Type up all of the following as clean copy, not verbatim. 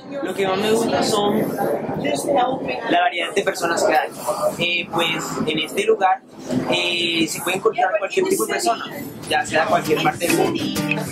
Lo que más me gusta son la variedad de personas que hay. Pues en este lugar se puede encontrar cualquier tipo de persona, ya sea de cualquier parte del mundo.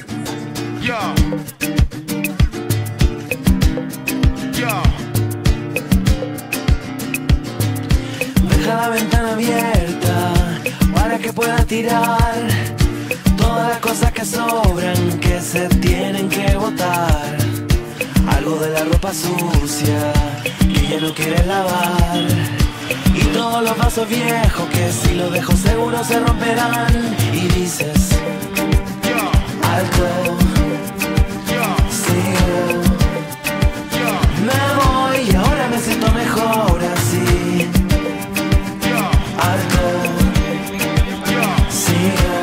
Deja la ventana abierta para que pueda tirar todas las cosas que sobran, que se tienen que botar. Algo de la ropa sucia que ya no quieres lavar, y todos los vasos viejos que si los dejo seguro se romperán. Y dices, alto, sigo, me voy y ahora me siento mejor así. Alto, sigo,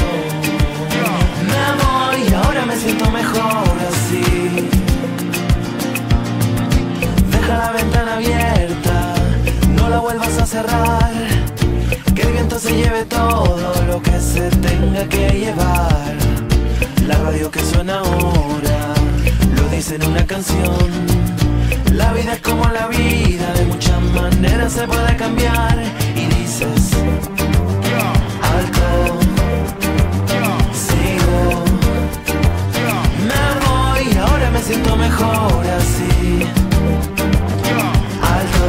me voy y ahora me siento mejor así. Deja la ventana abierta, no la vuelvas a cerrar, que el viento se lleve todo lo que se tenga que llevar. La radio que suena ahora lo dice en una canción. La vida es como la vida, de muchas maneras se puede cambiar. Y dices, alto, sigo, me voy y ahora me siento mejor así. Alto,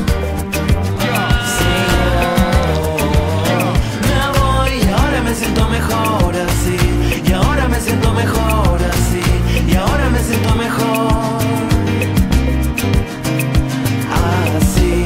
sigo, me voy y ahora me siento mejor así. Y ahora me siento mejor así. Y ahora me siento mejor así.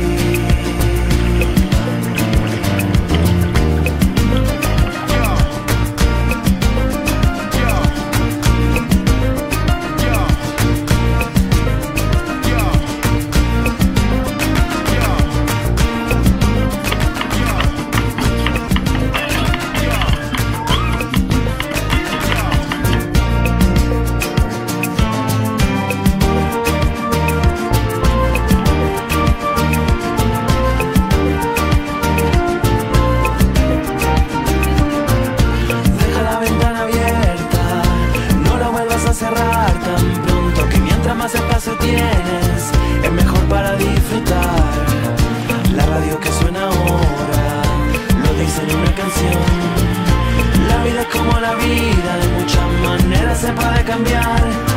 Cerrar tan pronto, que mientras más espacio tienes es mejor para disfrutar. La radio que suena ahora lo dice en una canción. La vida es como la vida, de muchas maneras se puede cambiar.